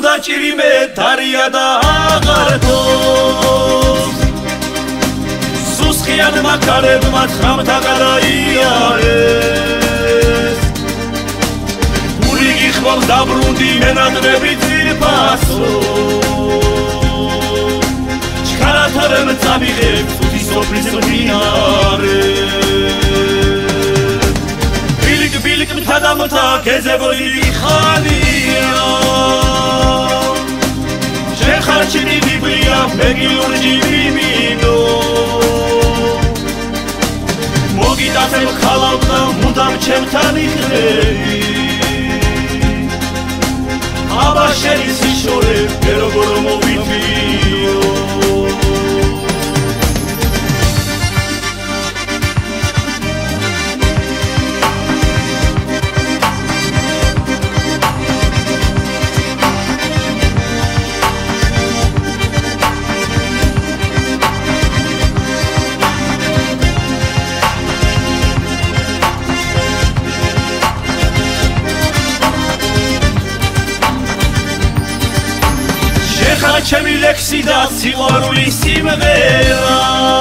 საჭირი მე დარია და აღართო სუსხიან მაქარებმა ხრამთა გადაიარეს გული გიხმობ დაბრუნდი მენადრები ძირფასო ჩქარათარემ წამიღებ თუთი სოფლის მდინარე ბილიკ მთა გეზებული ხანია შეხარჩინი ბიბლია მეგილურჯი მიმინო მოგიტაცებ ხალავდა მუდამ ჩემთან იხრები აბა შენი სიშორე როგორ მოვიდიო ჩემი ლექსი და სიყვარულის სიმღერა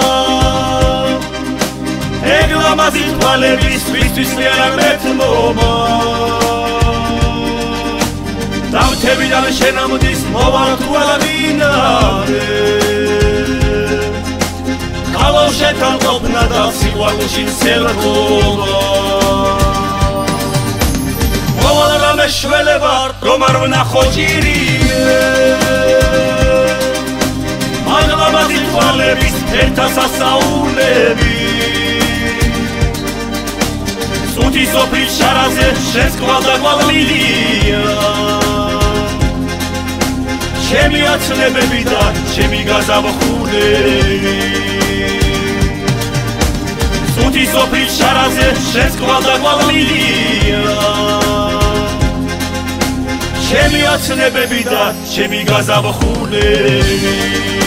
ეგლამაზი თვალების ვისთვის არ მეთმობა დამთებიდან შენამდის მოვალ თუ ალამინარე ხალავშეთან ყოფნა და სიყვარულში სელგობა მოვალ რამე შველება რომ არ ვნახო ჭირიე მაგლამაზი თვალების ერთა სასაულები სუთი სოფლის შარაზე შენს კვალდა კვალმილია ჩემი აცნებები და ჩემი გაზაფხულები სუთი სოფლის შარაზე შენს კვალდა კვალმილია ჩემი აცნებები და ჩემი გაზაფხულები